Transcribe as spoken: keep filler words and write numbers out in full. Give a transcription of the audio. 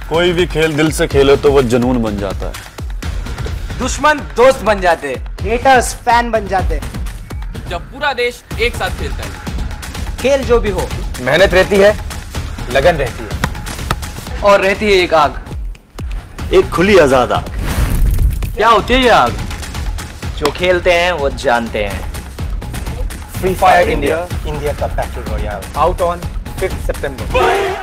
कोई भी खेल दिल से खेलो तो वो जुनून बन जाता है। दुश्मन दोस्त बन जाते, हेटर्स फैन बन जाते। जब पूरा देश एक साथ खेलता है। खेल जो भी हो, मेहनत रहती है, लगन रहती है, और रहती है एक आग, एक खुली आजाद आग। क्या होती है ये आग? जो खेलते हैं वो जानते हैं। फ्री फायर इंडिया, इंडिया का battle royale, out on fifth September.